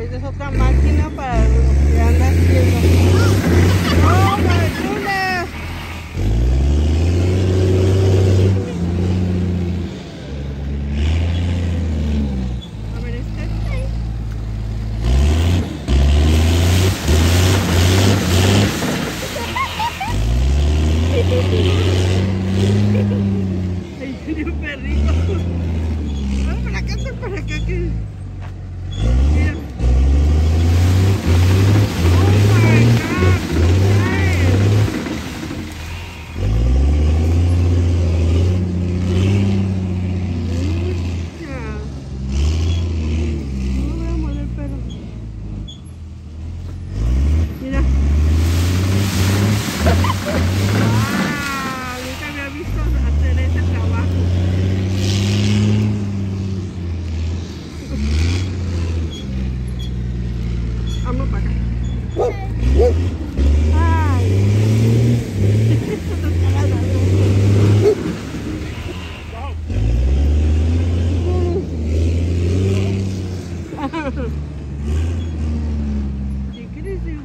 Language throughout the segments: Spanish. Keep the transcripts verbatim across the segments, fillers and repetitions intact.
esa es otra máquina para lo que anda haciendo. ¡Oh, my goodness! A ver, este ahí. Ahí tiene un perrito. Vamos para acá, para acá que... Mira. Oh my God, no voy a mover el perro. Mira. Wow, nunca había visto hacer ese trabajo. Vamos para acá. Ay. ¿Qué quieres decir?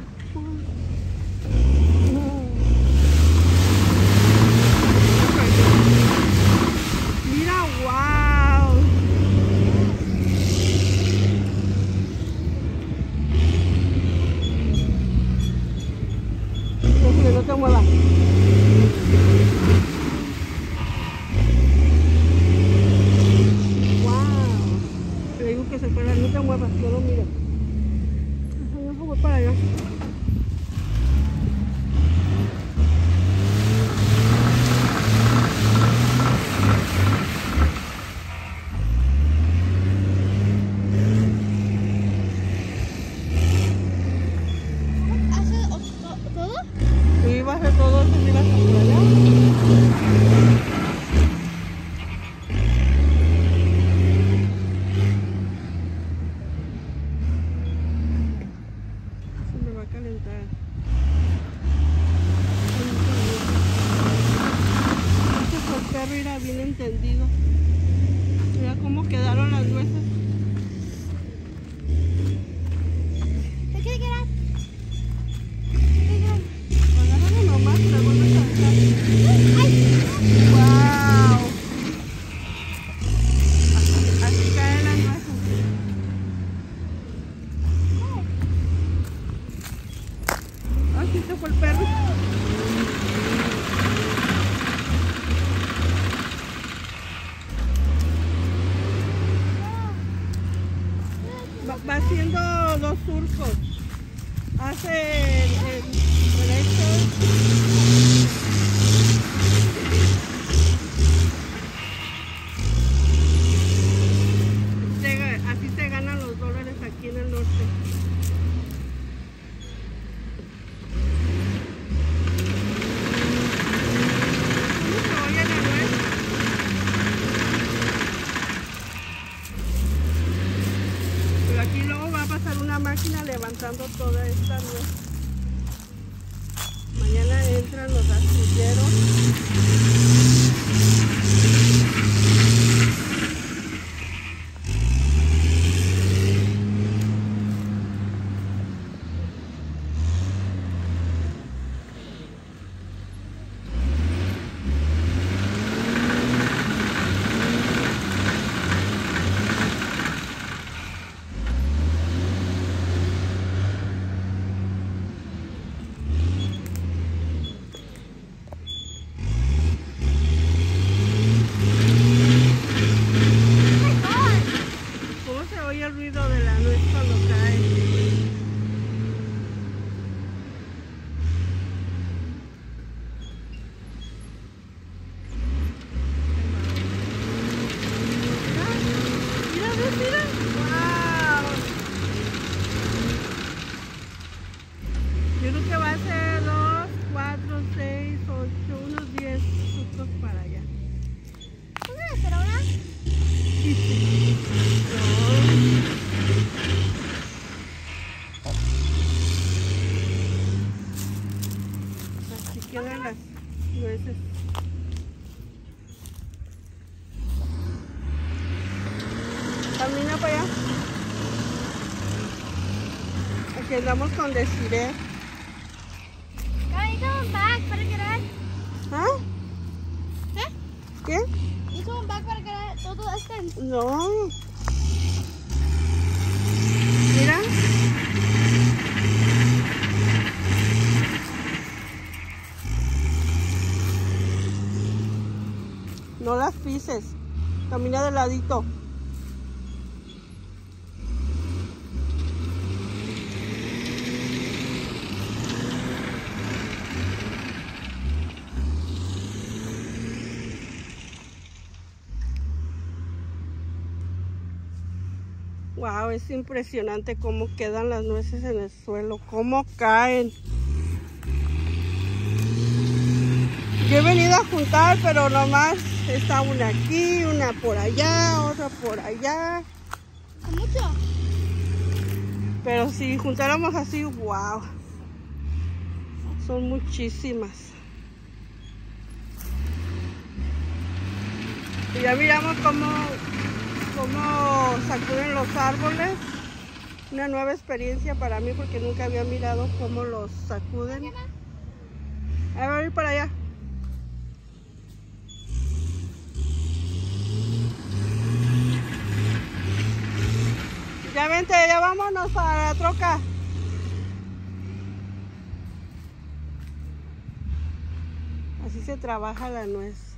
Mira, wow. No te muevas. Wow. Le digo que se fuera, no te muevas, no lo mires. Ajá, voy para allá. ¿Y vas a todo eso y vas a por allá? Se me va a calentar. Este fue el perro, era bien entendido. Mira cómo quedaron las nueces. Agárralo nomás, te vuelves a dejar. ¡Wow! Así, así caen las nueces. Así se fue el perro. Va, va haciendo dos surcos. Hace el, el derecho. Se, así se ganan los dólares aquí en el norte. ¿Cómo se oye la nuez? Pero aquí luego va a pasar una máquina levantando toda esta nuez. Mañana entran los astilleros. El ruido de la nuez cuando cae. Mira, mira, mira. Wow. Yo creo que va a ser dos, cuatro, seis, ocho, unos diez frutos para allá. ¿Dónde será una? Sí, sí. No. Aquí andamos con Desiree. I need someone back para quedar. ¿Ah? ¿Eh? ¿Qué? Need someone back para quedar todo esto. No. Mira. No las pises. Camina de ladito. Wow, es impresionante cómo quedan las nueces en el suelo, cómo caen. Yo he venido a juntar, pero nomás está una aquí, una por allá, otra por allá. ¿Con mucho? Pero si juntáramos así, wow, son muchísimas. Y ya miramos cómo, cómo sacuden los árboles. Una nueva experiencia para mí porque nunca había mirado cómo los sacuden. A ver, ir para allá. Ya vente, ya vámonos a la troca. Así se trabaja la nuez.